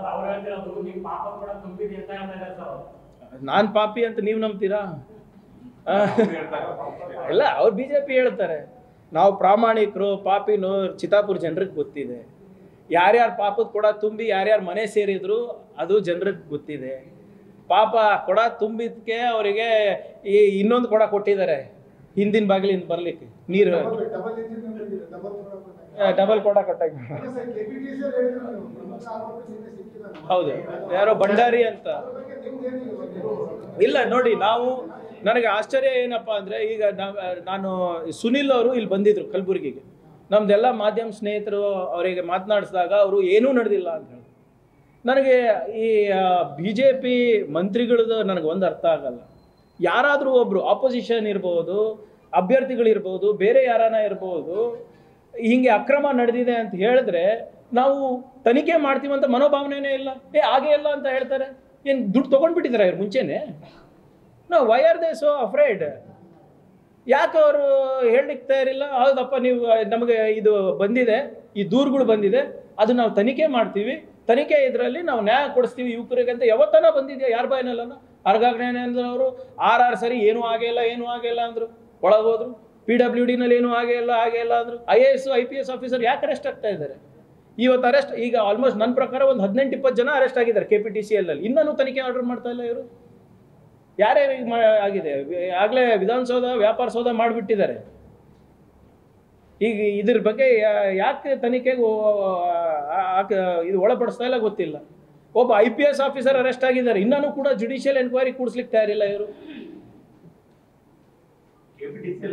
ನಾನ್ ಪಾಪಿ ಅಂತ ನೀವು ನಂಬ್ತೀರಾ? ಇಲ್ಲ, ಅವ್ರು ಬಿಜೆಪಿ ಹೇಳ್ತಾರೆ. ನಾವು ಪ್ರಾಮಾಣಿಕರು, ಪಾಪಿನೂ ಚಿತ್ತಾಪುರ ಜನರಿಗೆ ಗೊತ್ತಿದೆ. ಯಾರ್ಯಾರು ಪಾಪದ ಕೊಡ ತುಂಬಿ ಯಾರ್ಯಾರು ಮನೆ ಸೇರಿದ್ರು ಅದು ಜನರಿಗೆ ಗೊತ್ತಿದೆ. ಪಾಪ ಕೊಡ ತುಂಬಿದ್ಕೆ ಅವರಿಗೆ ಈ ಇನ್ನೊಂದು ಕೊಡ ಕೊಟ್ಟಿದ್ದಾರೆ ಹಿಂದಿನ ಬಾಗಿಲಿಂದ ಬರ್ಲಿಕ್ಕೆ ನೀರು ಡಬಲ್ ಕೊಡ ಕೊಟ್ಟಾಗ. ಹೌದು, ಯಾರೋ ಭಂಡಾರಿ ಅಂತ. ಇಲ್ಲ ನೋಡಿ, ನನಗೆ ಆಶ್ಚರ್ಯ ಏನಪ್ಪಾ ಅಂದ್ರೆ, ಈಗ ನಾನು ಸುನಿಲ್ ಅವರು ಇಲ್ಲಿ ಬಂದಿದ್ರು ಕಲಬುರಗಿಗೆ. ನಮ್ದೆಲ್ಲ ಮಾಧ್ಯಮ ಸ್ನೇಹಿತರು ಅವರಿಗೆ ಮಾತನಾಡಿಸಿದಾಗ ಅವರು ಏನೂ ನಡೆದಿಲ್ಲ ಅಂತ ಹೇಳಿದ್ರು. ನನಗೆ ಈ BJP ಮಂತ್ರಿಗಳದ್ದು ನನಗೆ ಒಂದು ಅರ್ಥ ಆಗಲ್ಲ. ಯಾರಾದರೂ ಒಬ್ರು ಆಪೋಸಿಷನ್ ಇರ್ಬೋದು, ಅಭ್ಯರ್ಥಿಗಳಿರ್ಬೋದು, ಬೇರೆ ಯಾರಾನ ಇರ್ಬೋದು, ಹಿಂಗೆ ಅಕ್ರಮ ನಡೆದಿದೆ ಅಂತ ಹೇಳಿದ್ರೆ ನಾವು ತನಿಖೆ ಮಾಡ್ತೀವಂತ ಮನೋಭಾವನೆನೇ ಇಲ್ಲ. ಹಾಗೆ ಇಲ್ಲ ಅಂತ ಹೇಳ್ತಾರೆ. ಏನು ದುಡ್ಡು ತೊಗೊಂಡ್ಬಿಟ್ಟಿದ್ದಾರೆ ಇವ್ರು ಮುಂಚೆನೆ? ನಾವು why are they so afraid? ಯಾಕೆ ಅವರು ಹೇಳಲಿಕ್ಕೆ ತಯಾರಿಲ್ಲ? ಹೌದಪ್ಪ, ನೀವು ನಮಗೆ ಇದು ಬಂದಿದೆ, ಈ ದೂರುಗಳು ಬಂದಿದೆ, ಅದು ನಾವು ತನಿಖೆ ಮಾಡ್ತೀವಿ, ತನಿಖೆ ಇದರಲ್ಲಿ ನಾವು ನ್ಯಾಯ ಕೊಡಿಸ್ತೀವಿ ಯುವಕರಿಗೆ ಅಂತ ಯಾವತ್ತನ ಬಂದಿದೆಯಾ? ಯಾರ ಬಾಯಿನಲ್ಲ? ಅರ್ಗಾಜ್ಞಾನೇಂದ್ರ ಅವರು 6 ಸರಿ ಏನೂ ಆಗಿಲ್ಲ ಅಂದರು, ಒಳಗೋದ್ರು. PWD ನಲ್ಲಿ ಏನೂ ಆಗೇ ಇಲ್ಲ ಅಂದರು. IAS IPS ಆಫೀಸರ್ ಯಾಕೆ ಅರೆಸ್ಟ್ ಆಗ್ತಾ ಇದ್ದಾರೆ? ಇವತ್ತು ಅರೆಸ್ಟ್, ಈಗ ಆಲ್ಮೋಸ್ಟ್ ನನ್ನ ಪ್ರಕಾರ ಒಂದು 18-20 ಜನ ಅರೆಸ್ಟ್ ಆಗಿದ್ದಾರೆ KPTCL ಅಲ್ಲಿ. ಇನ್ನೂ ತನಿಖೆ ಆರ್ಡರ್ ಮಾಡ್ತಾ ಇಲ್ಲ ಇವರು. ಯಾರ್ಯಾರಿಗೆ ಆಗಿದೆ? ಆಗಲೇ ವಿಧಾನಸೌಧ ವ್ಯಾಪಾರ ಸೌಧ ಮಾಡಿಬಿಟ್ಟಿದ್ದಾರೆ. ಈಗ ಇದ್ರ ಬಗ್ಗೆ ಯಾಕೆ ತನಿಖೆಗೆ ಇದು ಒಳಪಡಿಸ್ತಾ ಇಲ್ಲ ಗೊತ್ತಿಲ್ಲ. ಒಬ್ಬ IPS ಆಫೀಸರ್ ಅರೆಸ್ಟ್ ಆಗಿದ್ದಾರೆ, ಇನ್ನೂ ಕೂಡ ಜುಡಿಷಿಯಲ್ ಎನ್ಕ್ವೈರಿ ಕೂಡಿಸ್ಲಿಕ್ಕೆ ತಯಾರಿಲ್ಲ ಇವರು.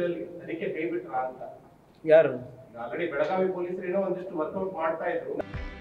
ಯಾರು? ಆಲ್ರೆಡಿ ಬೆಳಗಾವಿ ಪೊಲೀಸರು ಏನೋ ಒಂದಿಷ್ಟು ವರ್ಕೌಟ್ ಮಾಡ್ತಾ ಇದ್ರು.